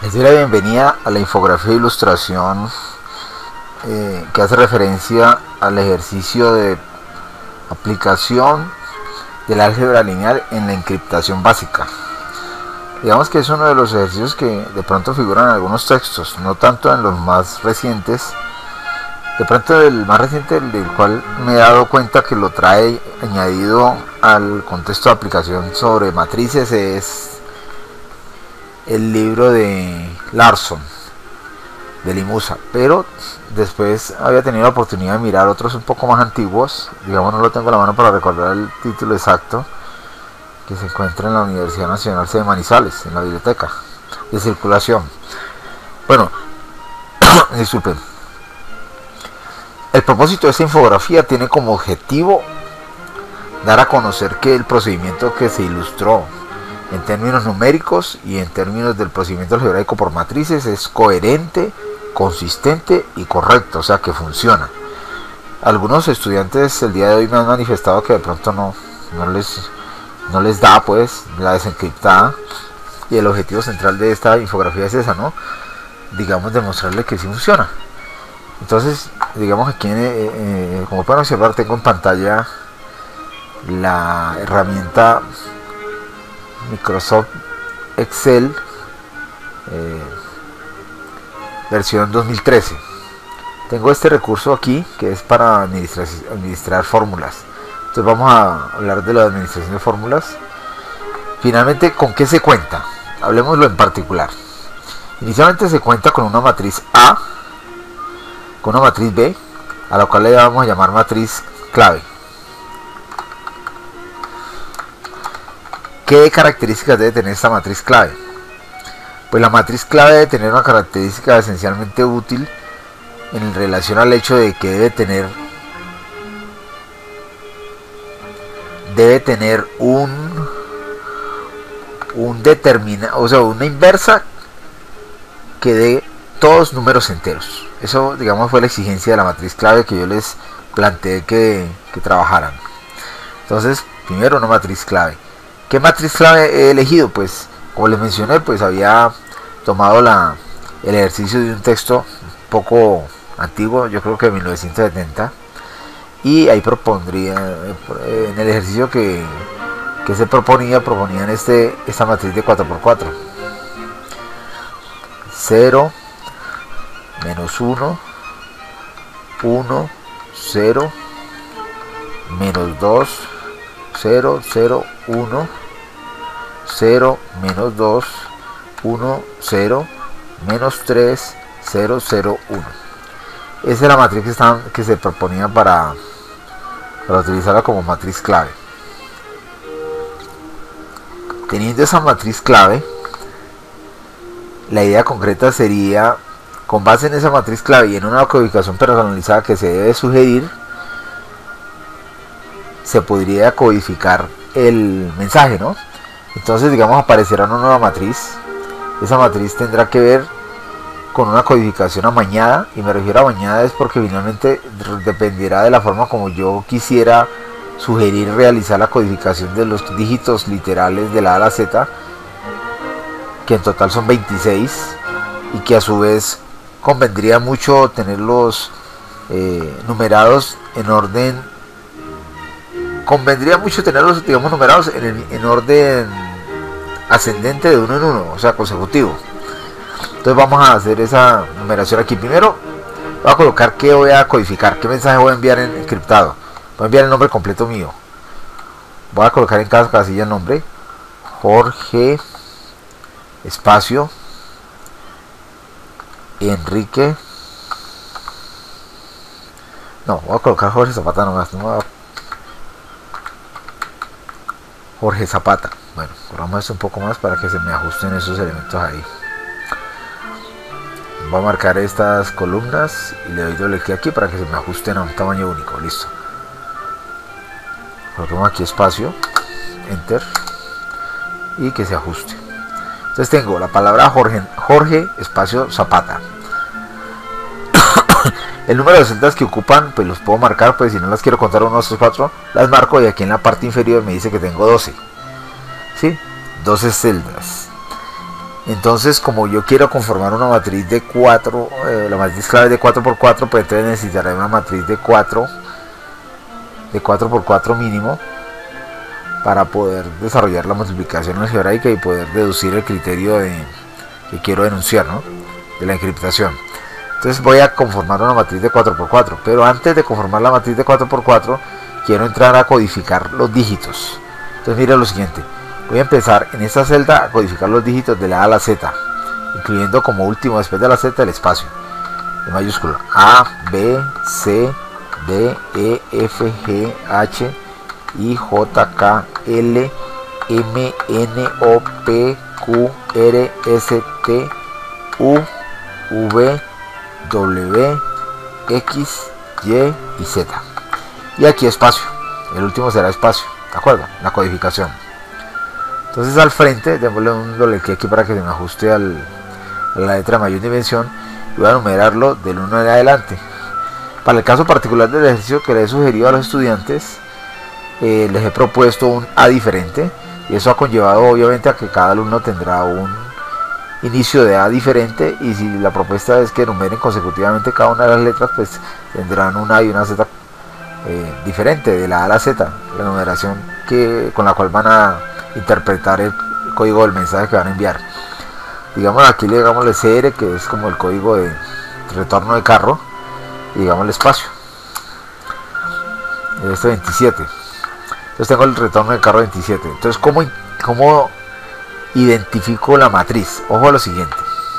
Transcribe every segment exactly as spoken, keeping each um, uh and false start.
Les doy la bienvenida a la infografía e ilustración eh, que hace referencia al ejercicio de aplicación del álgebra lineal en la encriptación básica. Digamos que es uno de los ejercicios que de pronto figuran en algunos textos, no tanto en los más recientes. De pronto el más reciente del cual me he dado cuenta que lo trae añadido al contexto de aplicación sobre matrices es el libro de Larson, de Limusa, pero después había tenido la oportunidad de mirar otros un poco más antiguos. Digamos, no lo tengo a la mano para recordar el título exacto, que se encuentra en la Universidad Nacional de Manizales, en la biblioteca de circulación. Bueno, disculpen. El propósito de esta infografía tiene como objetivo dar a conocer que el procedimiento que se ilustró en términos numéricos y en términos del procedimiento algebraico por matrices es coherente, consistente y correcto, o sea que funciona. Algunos estudiantes el día de hoy me han manifestado que de pronto no, no, les, no les da pues la desencriptada, y el objetivo central de esta infografía es esa, ¿no? Digamos, demostrarle que sí funciona. Entonces, digamos aquí, eh, eh, como pueden observar, tengo en pantalla la herramienta Microsoft Excel eh, versión dos mil trece. Tengo este recurso aquí que es para administrar, administrar fórmulas. Entonces vamos a hablar de la administración de fórmulas. Finalmente, ¿con qué se cuenta? Hablemoslo en particular. Inicialmente se cuenta con una matriz A, con una matriz B, a la cual le vamos a llamar matriz clave. ¿Qué características debe tener esta matriz clave? Pues la matriz clave debe tener una característica esencialmente útil en relación al hecho de que debe tener debe tener un un determinado, o sea, una inversa que dé todos números enteros. Eso, digamos, fue la exigencia de la matriz clave que yo les planteé que, que trabajaran. Entonces, primero una matriz clave. ¿Qué matriz clave he elegido? Pues, como les mencioné, pues había tomado la, el ejercicio de un texto un poco antiguo, yo creo que de mil novecientos setenta, y ahí propondría, en el ejercicio que, que se proponía, proponían este, esta matriz de cuatro por cuatro. cero, menos uno, uno, cero, menos dos, cero, cero, uno, cero, menos dos, uno, cero, menos tres, cero, cero, uno. Esa es la matriz que, están, que se proponía para, para utilizarla como matriz clave. Teniendo esa matriz clave, la idea concreta sería, con base en esa matriz clave y en una codificación personalizada que se debe sugerir, se podría codificar el mensaje, ¿no? Entonces, digamos, aparecerá una nueva matriz. Esa matriz tendrá que ver con una codificación amañada, y me refiero a amañada es porque finalmente dependerá de la forma como yo quisiera sugerir realizar la codificación de los dígitos literales de la A a la Z, que en total son veintiséis, y que a su vez convendría mucho tenerlos eh, numerados en orden convendría mucho tenerlos, digamos, numerados en, el, en orden ascendente de uno en uno, o sea, consecutivo. Entonces vamos a hacer esa numeración aquí. Primero voy a colocar qué voy a codificar, qué mensaje voy a enviar en encriptado. Voy a enviar el nombre completo mío. Voy a colocar en cada casilla el nombre Jorge espacio Enrique. No, voy a colocar Jorge Zapata nomás. No, Jorge Zapata. Bueno, corramos esto un poco más para que se me ajusten esos elementos ahí. Voy a marcar estas columnas y le doy doble clic aquí para que se me ajusten a un tamaño único. Listo. Coloquemos aquí espacio, enter, y que se ajuste. Entonces tengo la palabra Jorge, Jorge espacio Zapata. El número de celdas que ocupan, pues los puedo marcar, pues si no las quiero contar uno, dos, tres, cuatro, las marco, y aquí en la parte inferior me dice que tengo doce. ¿Sí? doce celdas. Entonces, como yo quiero conformar una matriz de cuatro, eh, la matriz clave de cuatro por cuatro, pues entonces necesitaré una matriz de cuatro de cuatro por cuatro mínimo para poder desarrollar la multiplicación algebraica y poder deducir el criterio de, que quiero denunciar, ¿no?, de la encriptación. Entonces voy a conformar una matriz de cuatro por cuatro, pero antes de conformar la matriz de cuatro por cuatro quiero entrar a codificar los dígitos. Entonces mira lo siguiente, voy a empezar en esta celda a codificar los dígitos de la A a la Z, incluyendo como último después de la Z el espacio en mayúscula: A, B, C, D, E, F, G, H, I, J, K, L, M, N, O, P, Q, R, S, T, U, V, W, X, Y y Z. Y aquí espacio, el último será espacio, ¿de acuerdo? La codificación. Entonces al frente, démosle un doble clic aquí para que se me ajuste al, a la letra de mayor dimensión, y voy a numerarlo del uno en adelante. Para el caso particular del ejercicio que les he sugerido a los estudiantes, eh, les he propuesto un A diferente, y eso ha conllevado obviamente a que cada alumno tendrá un inicio de A diferente, y si la propuesta es que numeren consecutivamente cada una de las letras, pues tendrán una A y una Z eh, diferente, de la A a la Z, la numeración que, con la cual van a interpretar el código del mensaje que van a enviar. Digamos aquí le digámosle C R, que es como el código de retorno de carro, y digámosle espacio, este veintisiete. Entonces tengo el retorno de carro veintisiete. Entonces ¿cómo, cómo identifico la matriz? Ojo a lo siguiente,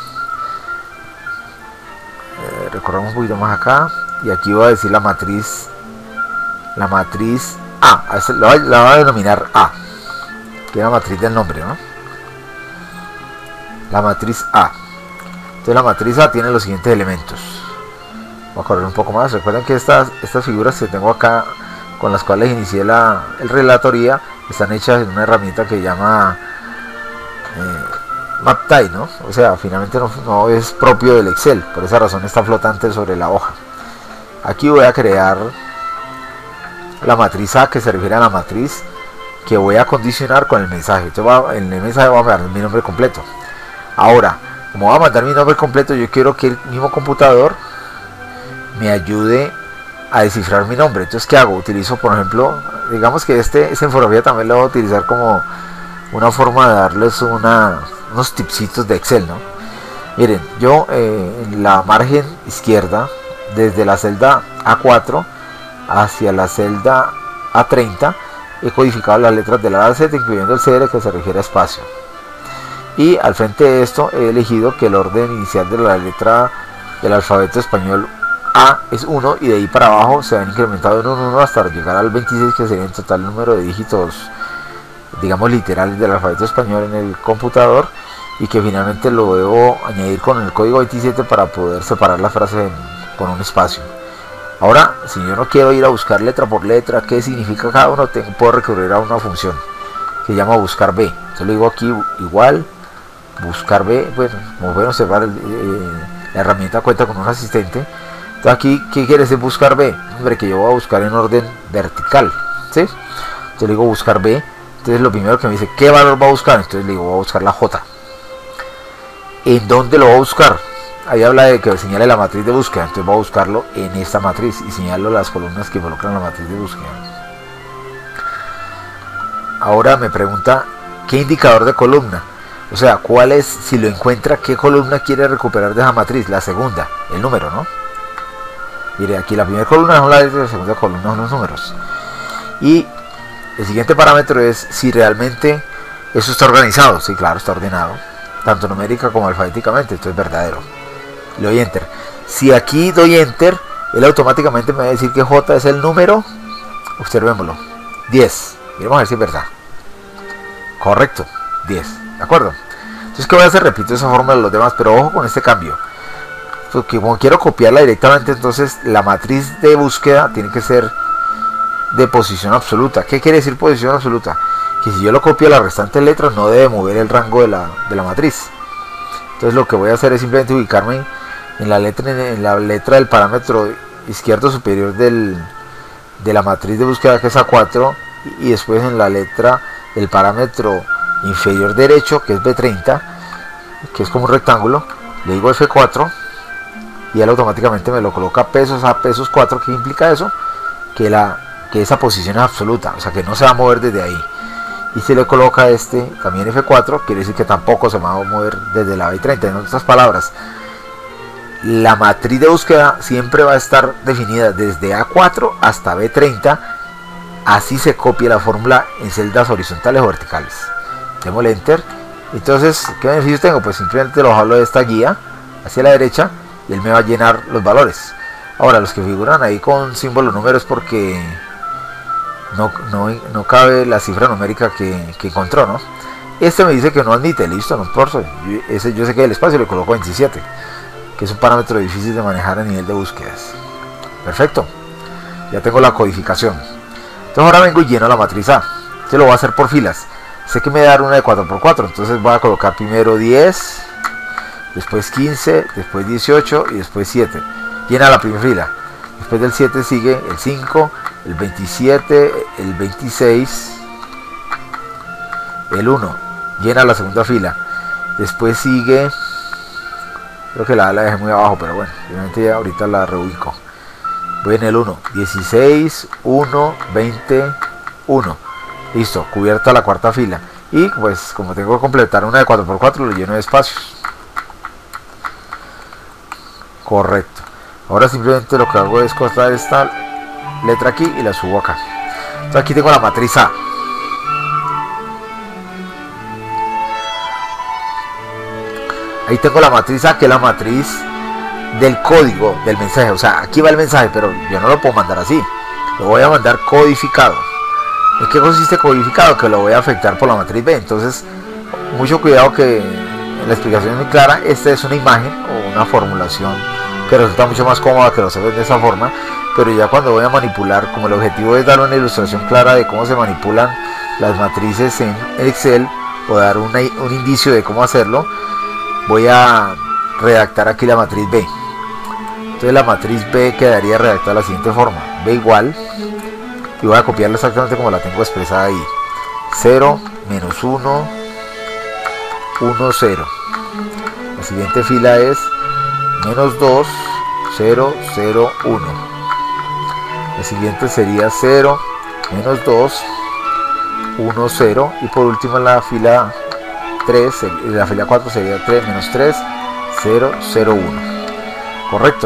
eh, recorramos un poquito más acá, y aquí voy a decir la matriz, la matriz A, la voy, la voy a denominar A, que es la matriz del nombre, ¿no? La matriz A. Entonces la matriz A tiene los siguientes elementos. Voy a correr un poco más. Recuerden que estas, estas figuras que tengo acá, con las cuales inicié la el relatoría, están hechas en una herramienta que se llama eh, MapType, ¿no? O sea, finalmente no, no es propio del Excel, por esa razón está flotante sobre la hoja. Aquí voy a crear la matriz A, que se refiere a la matriz que voy a condicionar con el mensaje. Entonces va, en el mensaje voy a mandar mi nombre completo. Ahora, como voy a mandar mi nombre completo, yo quiero que el mismo computador me ayude a descifrar mi nombre. Entonces, ¿qué hago? Utilizo, por ejemplo, digamos que este, esta infografía también la voy a utilizar como una forma de darles una, unos tipsitos de Excel, ¿no? Miren, yo eh, en la margen izquierda, desde la celda A cuatro hacia la celda A treinta, he codificado las letras de la A a la Z, incluyendo el C R, que se refiere a espacio. Y al frente de esto he elegido que el orden inicial de la letra del alfabeto español A es uno, y de ahí para abajo se han incrementado en un uno hasta llegar al veintiséis, que sería el total número de dígitos, digamos, literales del alfabeto español en el computador, y que finalmente lo debo añadir con el código veintisiete para poder separar la frase en, con un espacio. Ahora, si yo no quiero ir a buscar letra por letra qué significa cada uno, tengo, puedo recurrir a una función que se llama buscar B. Entonces le digo aquí igual buscar B. Bueno, como pueden observar, el, eh, la herramienta cuenta con un asistente. Entonces aquí, ¿qué quiere decir buscar B? Hombre, que yo voy a buscar en orden vertical, ¿sí? Entonces le digo buscar B. Entonces lo primero que me dice, ¿qué valor va a buscar? Entonces le digo, voy a buscar la J. ¿En dónde lo voy a buscar? Ahí habla de que señale la matriz de búsqueda. Entonces voy a buscarlo en esta matriz y señalo las columnas que involucran la matriz de búsqueda. Ahora me pregunta, ¿qué indicador de columna? O sea, ¿cuál es, si lo encuentra, qué columna quiere recuperar de esa matriz? La segunda, el número, ¿no? Mire, aquí la primera columna son las letras, la segunda columna son los números. Y el siguiente parámetro es si realmente eso está organizado. Sí, claro, está ordenado, tanto numérica como alfabéticamente, esto es verdadero. Le doy enter. Si aquí doy enter, él automáticamente me va a decir que J es el número, observémoslo, diez. Miremos a ver si es verdad. Correcto, diez, ¿de acuerdo? Entonces, ¿qué voy a hacer? Repito esa fórmula de los demás, pero ojo con este cambio, porque como quiero copiarla directamente, entonces la matriz de búsqueda tiene que ser de posición absoluta. ¿Qué quiere decir posición absoluta? Que si yo lo copio a las restantes letras, no debe mover el rango de la, de la matriz. Entonces lo que voy a hacer es simplemente ubicarme en la letra, en la letra del parámetro izquierdo superior del, de la matriz de búsqueda, que es A cuatro, y después en la letra del parámetro inferior derecho, que es B treinta, que es como un rectángulo, le digo F cuatro y él automáticamente me lo coloca pesos a pesos cuatro. ¿Qué implica eso? Que, la, que esa posición es absoluta, o sea que no se va a mover desde ahí. Y si le coloca este también F cuatro, quiere decir que tampoco se va a mover desde la B treinta. En otras palabras, la matriz de búsqueda siempre va a estar definida desde A cuatro hasta B treinta, así se copia la fórmula en celdas horizontales o verticales. Démosle Enter. Entonces, ¿qué beneficios tengo? Pues simplemente lo jalo de esta guía hacia la derecha y él me va a llenar los valores. Ahora, los que figuran ahí con símbolo número es porque no, no, no cabe la cifra numérica que, que encontró, ¿no? Este me dice que no admite, listo, no importa. Yo, ese, yo sé que el espacio le coloco veintisiete, que es un parámetro difícil de manejar a nivel de búsquedas. Perfecto, ya tengo la codificación. Entonces ahora vengo y lleno la matriz A. Este lo voy a hacer por filas. Sé que me va a dar una de cuatro por cuatro, entonces voy a colocar primero diez, después quince, después dieciocho y después siete. Llena la primera fila. Después del siete sigue el cinco, el veintisiete, el veintiséis, el uno. Llena la segunda fila. Después sigue, creo que la A la dejé muy abajo, pero bueno, obviamente ya ahorita la reubico. Voy en el uno, dieciséis, uno, veinte, uno. Listo, cubierta la cuarta fila. Y pues como tengo que completar una de cuatro por cuatro, lo lleno de espacios. Correcto. Ahora simplemente lo que hago es cortar esta letra aquí y la subo acá. Entonces aquí tengo la matriz A. Ahí tengo la matriz A, que es la matriz del código del mensaje. O sea, aquí va el mensaje, pero yo no lo puedo mandar así. Lo voy a mandar codificado. ¿En qué consiste codificado? Que lo voy a afectar por la matriz B. Entonces, mucho cuidado, que en la explicación es muy clara. Esta es una imagen o una formulación que resulta mucho más cómoda que lo hacer de esa forma. Pero ya cuando voy a manipular, como el objetivo es dar una ilustración clara de cómo se manipulan las matrices en Excel, o dar una, un indicio de cómo hacerlo, voy a redactar aquí la matriz B. Entonces la matriz B quedaría redactada de la siguiente forma: B igual, y voy a copiarla exactamente como la tengo expresada ahí: cero, menos uno, uno, cero. La siguiente fila es menos dos, cero, cero, uno. La siguiente sería cero, menos dos, uno, cero. Y por último en la fila tres, en la fila cuatro sería tres, menos tres, cero, cero, uno. Correcto.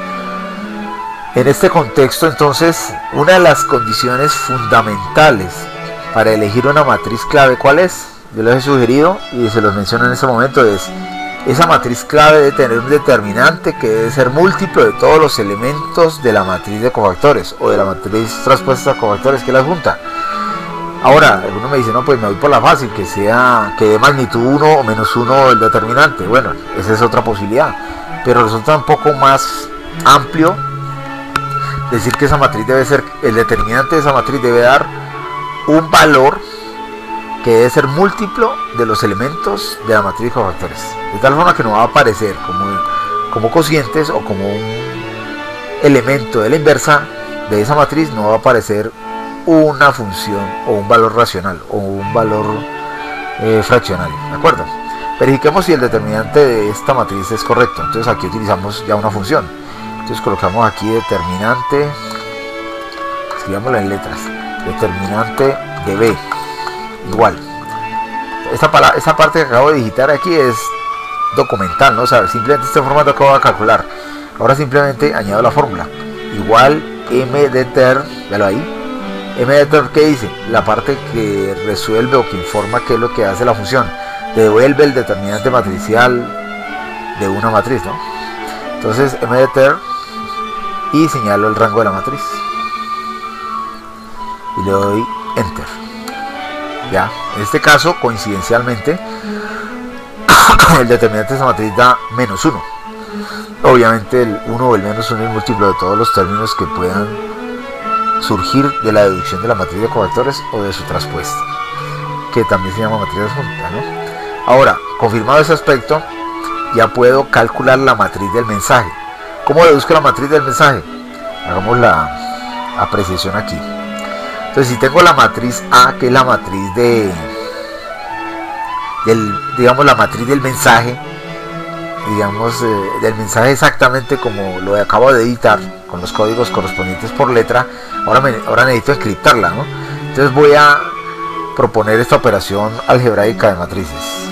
En este contexto, entonces, una de las condiciones fundamentales para elegir una matriz clave, ¿cuál es? Yo les he sugerido y se los menciono en este momento: es esa matriz clave debe tener un determinante que debe ser múltiplo de todos los elementos de la matriz de cofactores, o de la matriz transpuesta a cofactores, que es la adjunta. Ahora, algunos me dicen, no, pues me voy por la fácil, que sea que de magnitud uno o menos uno el determinante. Bueno, esa es otra posibilidad, pero resulta un poco más amplio decir que esa matriz debe ser, el determinante de esa matriz debe dar un valor que debe ser múltiplo de los elementos de la matriz de cofactores, de tal forma que no va a aparecer como, como cocientes o como un elemento de la inversa de esa matriz. No va a aparecer una función o un valor racional o un valor eh, fraccional, ¿de acuerdo? Verifiquemos si el determinante de esta matriz es correcto. Entonces aquí utilizamos ya una función. Entonces colocamos aquí determinante, escribámoslo en letras: determinante de B igual. Esta, para, esta parte que acabo de digitar aquí es documental, ¿no? O sea, simplemente este formato que voy a calcular. Ahora simplemente añado la fórmula: igual mdeter, véalo ahí. Mdeter, ¿qué dice? La parte que resuelve o que informa qué es lo que hace la función. Devuelve el determinante matricial de una matriz, ¿no? Entonces mdeter, y señalo el rango de la matriz y le doy enter. Ya, en este caso, coincidencialmente, el determinante de esa matriz da menos uno. Obviamente el uno o el menos uno es múltiplo de todos los términos que puedan surgir de la deducción de la matriz de cofactores o de su traspuesta, que también se llama matriz adjunta, ¿no? Ahora, confirmado ese aspecto, ya puedo calcular la matriz del mensaje. ¿Cómo deduzco la matriz del mensaje? Hagamos la apreciación aquí. Entonces, si tengo la matriz A, que es la matriz de, del, digamos, la matriz del mensaje, digamos, eh, del mensaje exactamente como lo acabo de editar, con los códigos correspondientes por letra. Ahora, me, ahora necesito encriptarla, ¿no? Entonces voy a proponer esta operación algebraica de matrices.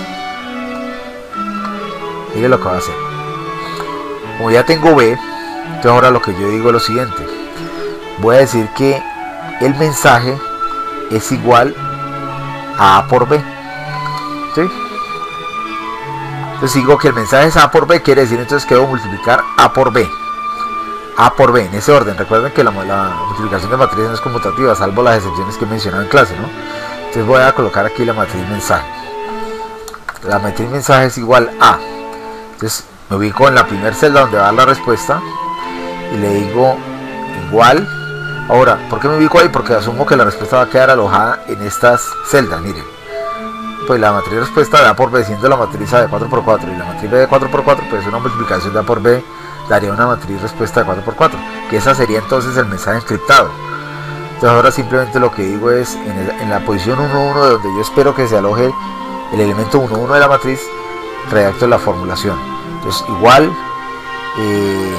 Mire lo que va a hacer. Como ya tengo B, entonces ahora lo que yo digo es lo siguiente. Voy a decir que el mensaje es igual a A por B, ¿sí? Entonces digo que el mensaje es A por B, quiere decir entonces que debo multiplicar A por B. A por B, en ese orden. Recuerden que la, la multiplicación de matrices no es conmutativa, salvo las excepciones que he mencionado en clase, ¿no? Entonces voy a colocar aquí la matriz mensaje. La matriz mensaje es igual a. Entonces me ubico en la primera celda donde va a dar la respuesta y le digo igual. Ahora, ¿por qué me ubico ahí? Porque asumo que la respuesta va a quedar alojada en estas celdas, miren. Pues la matriz respuesta de A por B, siendo la matriz A de cuatro por cuatro y la matriz B de cuatro por cuatro, pues una multiplicación de A por B daría una matriz respuesta de cuatro por cuatro, que esa sería entonces el mensaje encriptado. Entonces ahora simplemente lo que digo es, en, el, en la posición uno uno, de donde yo espero que se aloje el elemento uno uno de la matriz, redacto la formulación. Entonces igual eh,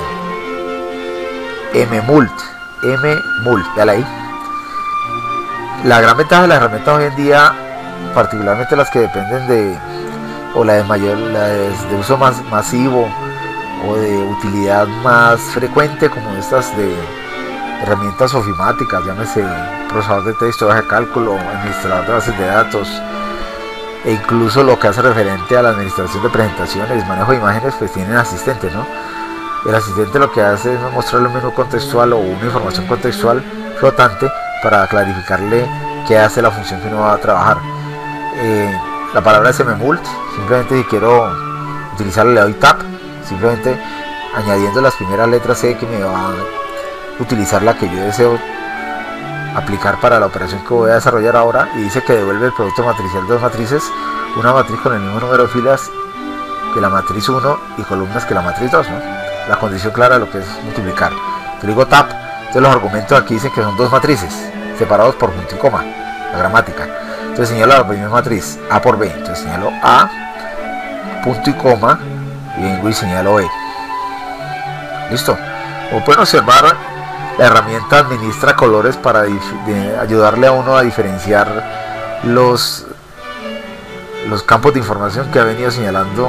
mmult, mmult, véala ahí. La gran ventaja de las herramientas hoy en día, particularmente las que dependen de, o la de mayor, la de, de uso más masivo o de utilidad más frecuente, como estas de herramientas ofimáticas, llámese procesador de texto, hoja de cálculo, administrador de bases de datos, e incluso lo que hace referente a la administración de presentaciones, manejo de imágenes, pues tienen asistentes, ¿no? El asistente lo que hace es mostrarle un menú contextual o una información contextual flotante para clarificarle qué hace la función que uno va a trabajar. Eh, la palabra es mmult, simplemente si quiero utilizarla le doy tab, simplemente añadiendo las primeras letras C que me va a utilizar la que yo deseo aplicar para la operación que voy a desarrollar ahora, y dice que devuelve el producto matricial de dos matrices, una matriz con el mismo número de filas que la matriz uno y columnas que la matriz dos, ¿no? La condición clara de lo que es multiplicar. Yo digo tab, entonces los argumentos aquí dicen que son dos matrices separados por punto y coma, la gramática. Entonces señalo la primera matriz, A por B, entonces señalo A, punto y coma, y vengo y señalo E. Listo. Como pueden observar, la herramienta administra colores para ayudarle a uno a diferenciar los, los campos de información que ha venido señalando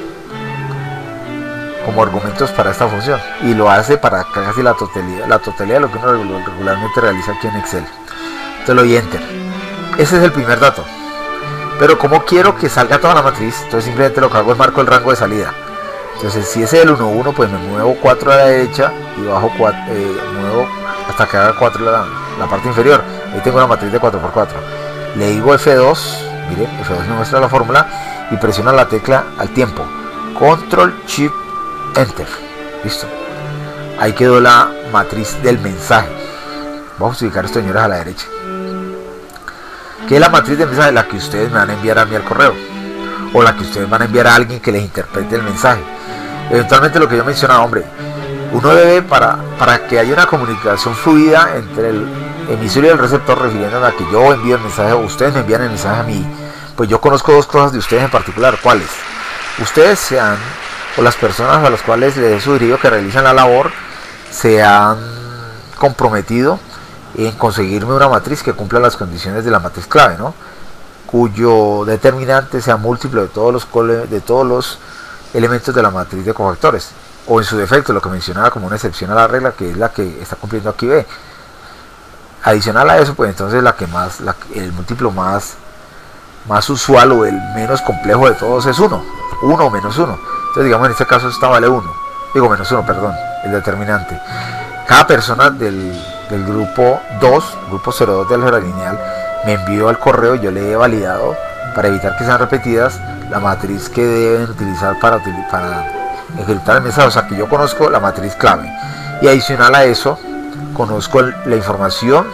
como argumentos para esta función, y lo hace para casi la totalidad, la totalidad de lo que uno regularmente realiza aquí en Excel. Entonces lo doy enter. Ese es el primer dato. Pero como quiero que salga toda la matriz, entonces simplemente lo que hago es marco el rango de salida. Entonces si ese es el uno uno, pues me muevo cuatro a la derecha y bajo cuatro, eh, muevo hasta que haga cuatro la, la parte inferior. Ahí tengo una matriz de cuatro por cuatro. Le digo F dos, miren, F dos me muestra la fórmula, y presiono la tecla al tiempo. Control Shift Enter. Listo. Ahí quedó la matriz del mensaje. Vamos a ubicar esto, señores, a la derecha. ¿Qué es la matriz del mensaje? La que ustedes me van a enviar a mí al correo, o la que ustedes van a enviar a alguien que les interprete el mensaje. Eventualmente, lo que yo mencionaba, hombre, uno debe, para, para que haya una comunicación fluida entre el emisor y el receptor, refiriéndome a que yo envío el mensaje o ustedes me envían el mensaje a mí, pues yo conozco dos cosas de ustedes en particular. ¿Cuáles? Ustedes sean, o las personas a las cuales les he sugerido que realicen la labor, se han comprometido en conseguirme una matriz que cumpla las condiciones de la matriz clave, ¿no? Cuyo determinante sea múltiplo de todos los de todos los elementos de la matriz de cofactores, o en su defecto, lo que mencionaba como una excepción a la regla, que es la que está cumpliendo aquí B. Adicional a eso, pues entonces la que más, la, el múltiplo más, más usual o el menos complejo de todos es uno, uno o menos uno. Entonces digamos en este caso esta vale uno, digo menos uno, perdón, el determinante. Cada persona del, del grupo dos, grupo cero dos de álgebra lineal, me envió al correo y yo le he validado, para evitar que sean repetidas, la matriz que deben utilizar para, para ejecutar el mensaje. O sea que yo conozco la matriz clave, y adicional a eso conozco el, la información,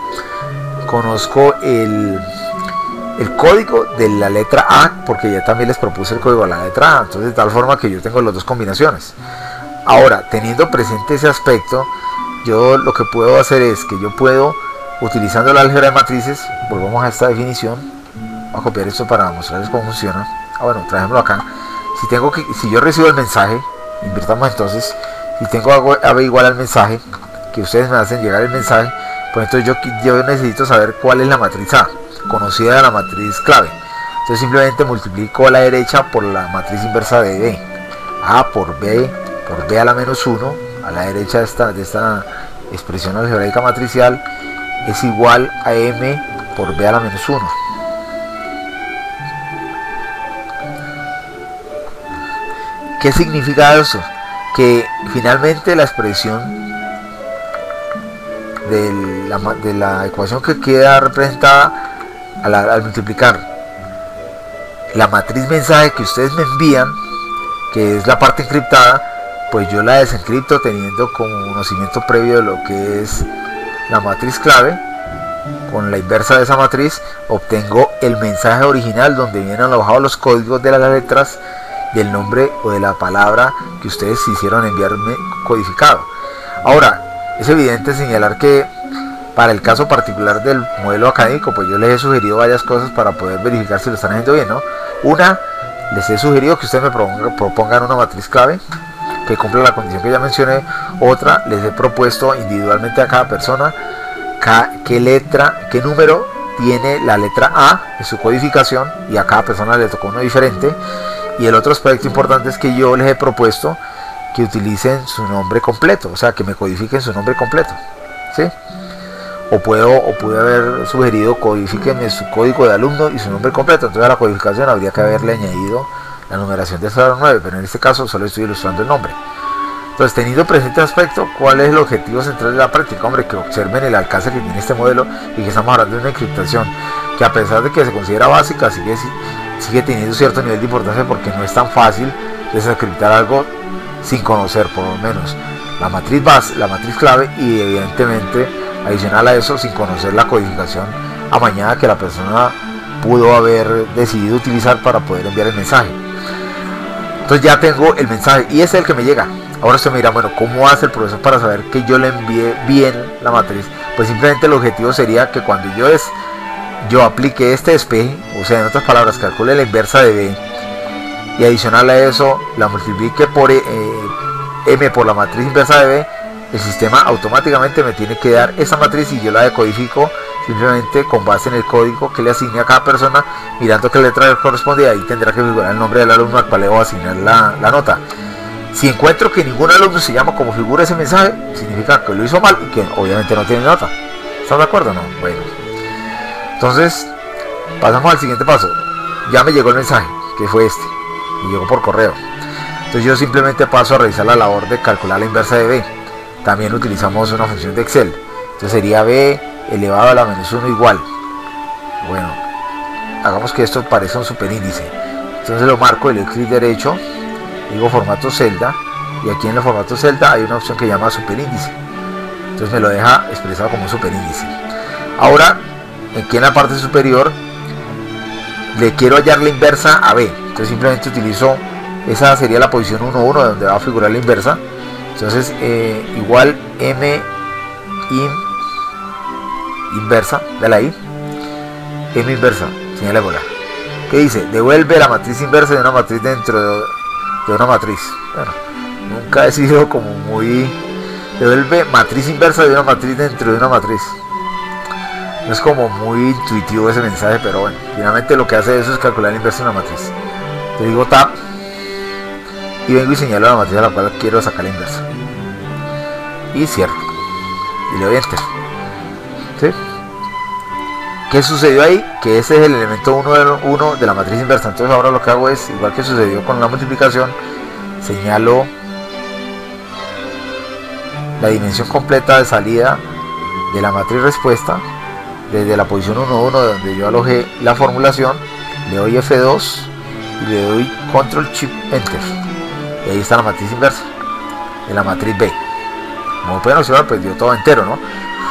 conozco el, el código de la letra A, porque ya también les propuse el código de la letra A. Entonces, de tal forma que yo tengo las dos combinaciones. Ahora, teniendo presente ese aspecto, yo lo que puedo hacer es que yo puedo, utilizando la álgebra de matrices, volvamos a esta definición, Voy a copiar esto para mostrarles cómo funciona. Ah, bueno, traémoslo acá. Si tengo que, si yo recibo el mensaje, invirtamos entonces, si tengo A B igual al mensaje, que ustedes me hacen llegar el mensaje, pues entonces yo, yo necesito saber cuál es la matriz A, conocida de la matriz clave. Entonces simplemente multiplico a la derecha por la matriz inversa de B. A por B, por B a la menos uno, a la derecha de esta, de esta expresión algebraica matricial, es igual a M por B a la menos uno. ¿Qué significa eso? Que finalmente la expresión de la, de la ecuación que queda representada al, al multiplicar la matriz mensaje que ustedes me envían, que es la parte encriptada, pues yo la desencripto teniendo como conocimiento previo de lo que es la matriz clave. Con la inversa de esa matriz obtengo el mensaje original donde vienen alojados los códigos de las letras del nombre o de la palabra que ustedes quisieron enviarme codificado. Ahora, es evidente señalar que para el caso particular del modelo académico, pues yo les he sugerido varias cosas para poder verificar si lo están haciendo bien, ¿no? Una, les he sugerido que ustedes me propongan, propongan una matriz clave que cumpla la condición que ya mencioné. Otra, les he propuesto individualmente a cada persona qué letra, qué número tiene la letra A en su codificación, y a cada persona le tocó uno diferente. Y el otro aspecto importante es que yo les he propuesto que utilicen su nombre completo, o sea, que me codifiquen su nombre completo, ¿sí? O puedo, o pude haber sugerido codifíquenme su código de alumno y su nombre completo. Entonces a la codificación habría que haberle añadido la numeración del salón nueve, pero en este caso solo estoy ilustrando el nombre. Entonces, teniendo presente el aspecto, ¿cuál es el objetivo central de la práctica? Hombre, que observen el alcance que tiene este modelo y que estamos hablando de una encriptación que, a pesar de que se considera básica, sigue, sigue teniendo cierto nivel de importancia, porque no es tan fácil desencriptar algo sin conocer por lo menos la matriz base, la matriz clave, y evidentemente adicional a eso, sin conocer la codificación amañada que la persona pudo haber decidido utilizar para poder enviar el mensaje. Entonces ya tengo el mensaje y ese es el que me llega. Ahora usted me dirá, bueno, ¿cómo hace el profesor para saber que yo le envié bien la matriz? Pues simplemente el objetivo sería que cuando yo, es, yo aplique este despeje, o sea, en otras palabras, calcule la inversa de B, y adicional a eso la multiplique por eh, M por la matriz inversa de B, el sistema automáticamente me tiene que dar esa matriz y yo la decodifico simplemente con base en el código que le asigne a cada persona, mirando qué letra le corresponde, y ahí tendrá que figurar el nombre del alumno al cual le voy a asignar la, la nota. Si encuentro que ningún alumno se llama como figura ese mensaje, significa que lo hizo mal y que obviamente no tiene nota. ¿Están de acuerdo o no? Bueno, entonces pasamos al siguiente paso. Ya me llegó el mensaje, que fue este, y llegó por correo. Entonces yo simplemente paso a realizar la labor de calcular la inversa de B. También utilizamos una función de Excel. Entonces sería B elevado a la menos uno igual. Bueno, hagamos que esto parezca un superíndice. Entonces lo marco y le doy clic derecho, digo formato celda, y aquí en el formato celda hay una opción que llama superíndice. Entonces me lo deja expresado como un superíndice. Ahora, aquí en la parte superior le quiero hallar la inversa a B. Entonces simplemente utilizo, esa sería la posición uno uno donde va a figurar la inversa. Entonces eh, igual M in, inversa de la I, M inversa, señalémosla. ¿Qué dice? Devuelve la matriz inversa de una matriz dentro de, de una matriz. Bueno, nunca he sido como muy... Devuelve matriz inversa de una matriz dentro de una matriz. No es como muy intuitivo ese mensaje, pero bueno, finalmente lo que hace eso es calcular la inversa de una matriz. Le digo tab y vengo y señalo la matriz a la cual quiero sacar la inversa. Y cierro. Y le doy enter. ¿Sí? ¿Qué sucedió ahí? Que ese es el elemento uno de la matriz inversa. Entonces ahora lo que hago es, igual que sucedió con la multiplicación, señalo la dimensión completa de salida de la matriz respuesta desde la posición uno uno donde yo alojé la formulación, le doy F dos y le doy control shift enter, y ahí está la matriz inversa de la matriz B. Como pueden observar, pues dio todo entero, ¿no?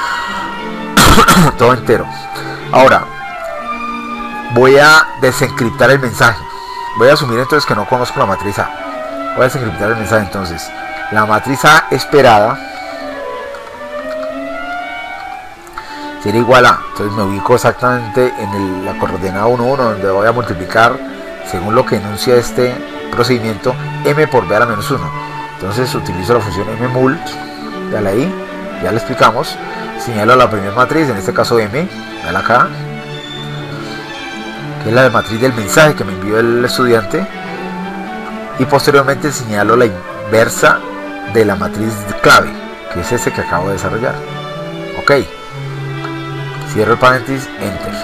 Todo entero. Ahora voy a desencriptar el mensaje. Voy a asumir entonces que no conozco la matriz A. Voy a desencriptar el mensaje. Entonces la matriz A esperada sería igual a, entonces me ubico exactamente en el, la coordenada uno uno, donde voy a multiplicar, según lo que enuncia este procedimiento, m por b a la menos uno. Entonces utilizo la función mmult, dale ahí, ya le explicamos, señalo la primera matriz, en este caso m, dale acá, que es la de matriz del mensaje que me envió el estudiante, y posteriormente señalo la inversa de la matriz clave, que es ese que acabo de desarrollar. Ok, cierro el paréntesis, enter.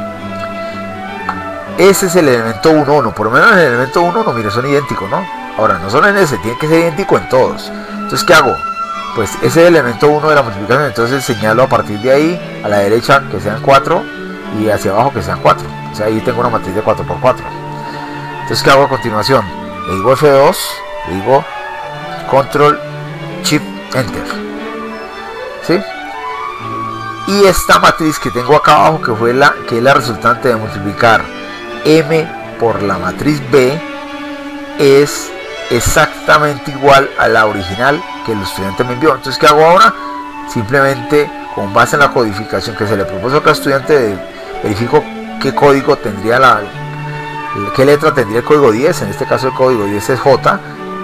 Ese es el elemento uno uno, por lo menos en el elemento uno uno, mire, son idénticos, ¿no? Ahora, no solo en ese, tiene que ser idéntico en todos. Entonces, ¿qué hago? Pues ese es el elemento uno de la multiplicación, entonces señalo a partir de ahí, a la derecha que sean cuatro y hacia abajo que sean cuatro. O sea, ahí tengo una matriz de cuatro por cuatro. Entonces, ¿qué hago a continuación? Le digo F dos, le digo Control Shift Enter, ¿sí? Y esta matriz que tengo acá abajo, que fue la que es la resultante de multiplicar m por la matriz b, es exactamente igual a la original que el estudiante me envió. Entonces, ¿qué hago ahora? Simplemente, con base en la codificación que se le propuso a cada estudiante, verifico qué código tendría la, qué letra tendría el código diez. En este caso el código diez es J,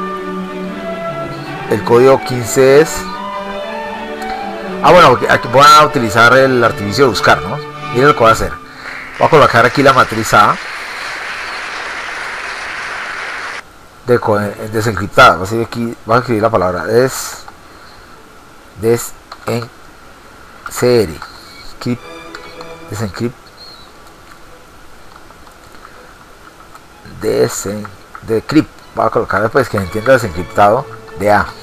el código quince es, ah bueno, aquí voy a utilizar el artificio de buscar, ¿no? Miren lo que voy a hacer, voy a colocar aquí la matriz A de, desencriptada, voy a escribir aquí, voy a escribir la palabra des, des en cr, script, desencrypt, desen, decrypt, voy a colocar después que entienda desencriptado de A,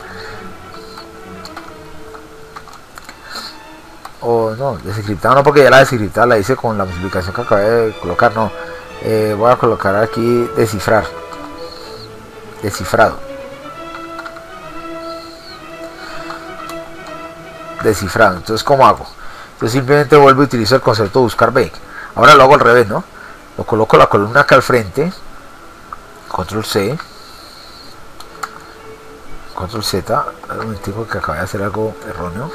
o no, desencriptado no, porque ya la desencriptada la hice con la multiplicación que acabé de colocar, no, eh, voy a colocar aquí descifrar, descifrado, descifrado. Entonces, ¿cómo hago? Yo simplemente vuelvo y utilizo el concepto de buscar B. Ahora lo hago al revés, ¿no? Lo coloco la columna acá al frente, control C, control Z, un momentico que acabé de hacer algo erróneo.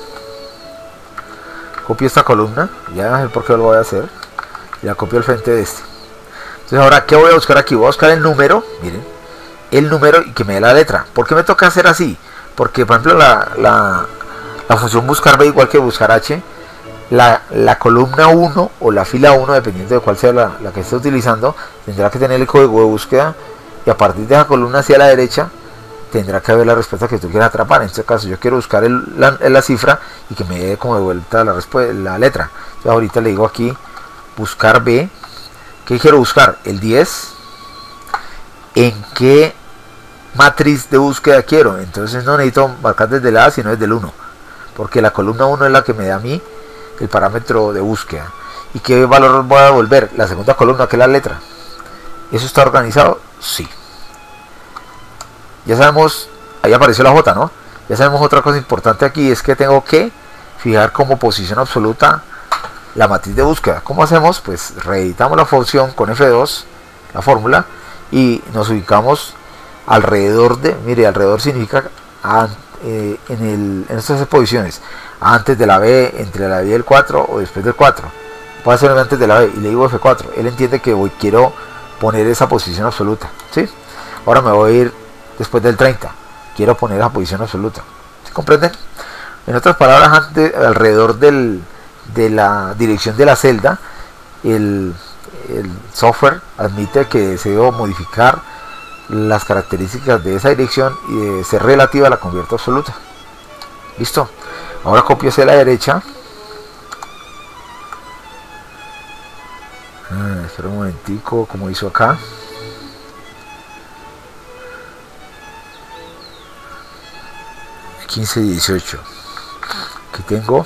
Copio esta columna, ya sé por qué lo voy a hacer, y la copio al frente de este. Entonces, ahora, ¿qué voy a buscar aquí? Voy a buscar el número, miren, el número y que me dé la letra. ¿Por qué me toca hacer así? Porque, por ejemplo, la, la, la función buscar B, igual que buscar H, la, la columna uno o la fila uno, dependiendo de cuál sea la, la que esté utilizando, tendrá que tener el código de búsqueda, y a partir de esa columna hacia la derecha tendrá que haber la respuesta que tú quieras atrapar. En este caso yo quiero buscar el, la, la cifra y que me dé como de vuelta la, la letra. Entonces, ahorita le digo aquí buscar B. ¿Qué quiero buscar? El diez. ¿En qué matriz de búsqueda quiero? Entonces no necesito marcar desde la A, sino desde el uno, porque la columna uno es la que me da a mí el parámetro de búsqueda. ¿Y qué valor voy a devolver? La segunda columna, que es la letra. ¿Eso está organizado? Sí. Ya sabemos, ahí apareció la J, ¿no? Ya sabemos otra cosa importante aquí, es que tengo que fijar como posición absoluta la matriz de búsqueda. ¿Cómo hacemos? Pues reeditamos la función con F dos, la fórmula, y nos ubicamos alrededor de, mire, alrededor significa a, eh, en, el, en estas posiciones, antes de la B, entre la B y el cuatro, o después del cuatro. Puede ser antes de la B, y le digo F cuatro. Él entiende que voy, quiero poner esa posición absoluta, ¿sí? Ahora me voy a ir después del treinta, quiero poner esa posición absoluta, ¿se comprenden? En otras palabras, antes, alrededor del, de la dirección de la celda, el, el software admite que deseo modificar las características de esa dirección y de ser relativa, la convierto absoluta. Listo. Ahora copio hacia la derecha. Ah, espera un momentico, como hizo acá. quince dieciocho. Aquí tengo.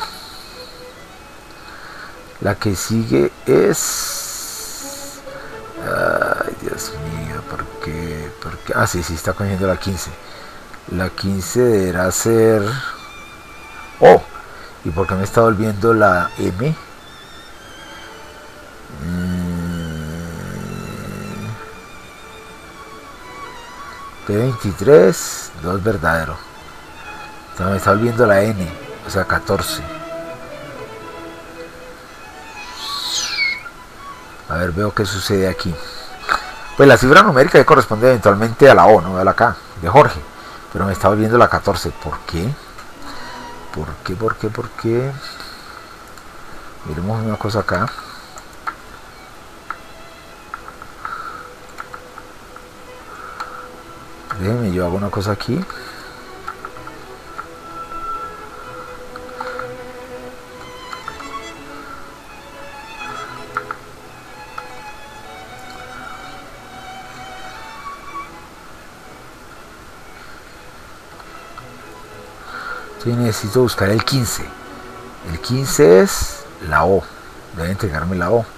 La que sigue es... Ay, Dios mío, ¿por qué? ¿Por qué? Ah, sí, sí, está cogiendo la quince. La quince deberá ser... Oh, ¿y por qué me está volviendo la M? P veintitrés, dos verdadero. Entonces me está volviendo la N, o sea, catorce. A ver, veo qué sucede aquí. Pues la cifra numérica corresponde eventualmente a la O, no a la K, de Jorge. Pero me está volviendo la catorce. ¿Por qué? ¿Por qué? ¿Por qué? ¿Por qué? Miremos una cosa acá. Déjenme, yo hago una cosa aquí. Entonces necesito buscar el quince. El quince es la O. Debe entregarme la O.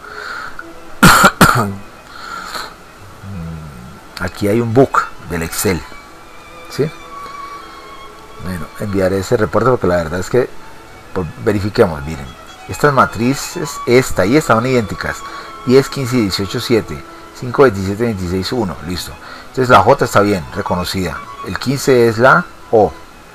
Aquí hay un book del Excel. ¿Sí? Bueno, enviaré ese reporte porque la verdad es que pues, verifiquemos, miren. Estas matrices, esta y esta son idénticas. diez, quince, dieciocho, siete. cinco, veintisiete, veintiséis, uno. Listo. Entonces la J está bien, reconocida. El quince es la O.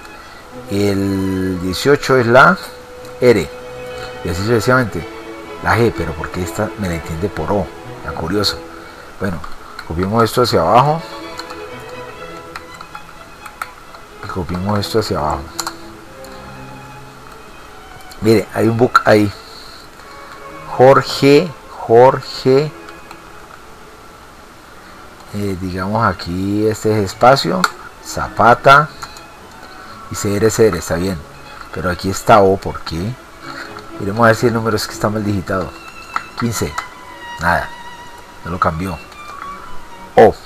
El dieciocho es la R. Y así sucesivamente. La G, pero porque esta me la entiende por O. Tan curioso. Bueno, copiemos esto hacia abajo. Y copiemos esto hacia abajo. Mire, hay un book ahí. Jorge, Jorge. Eh, digamos aquí este es espacio. Zapata. Y C R C R, está bien. Pero aquí está O, ¿por qué? Miremos a ver si el número es que está mal digitado. quince. Nada. No lo cambió. O.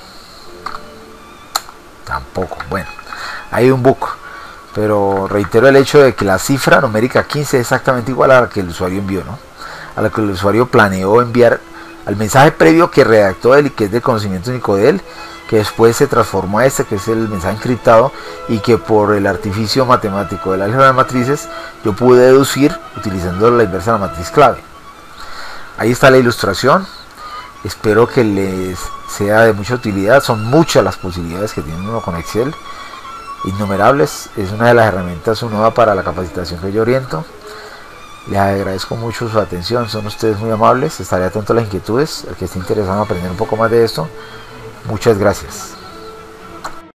Tampoco. Bueno. Hay un bug. Pero reitero el hecho de que la cifra numérica quince es exactamente igual a la que el usuario envió, ¿no? A la que el usuario planeó enviar al mensaje previo que redactó él y que es de conocimiento único de él, que después se transformó a este, que es el mensaje encriptado, y que por el artificio matemático del álgebra de matrices yo pude deducir utilizando la inversa de la matriz clave. Ahí está la ilustración. Espero que les sea de mucha utilidad. Son muchas las posibilidades que tiene uno con Excel, innumerables. Es una de las herramientas nuevas para la capacitación que yo oriento. Les agradezco mucho su atención, son ustedes muy amables. Estaré atento a las inquietudes, el que esté interesado en aprender un poco más de esto. Muchas gracias.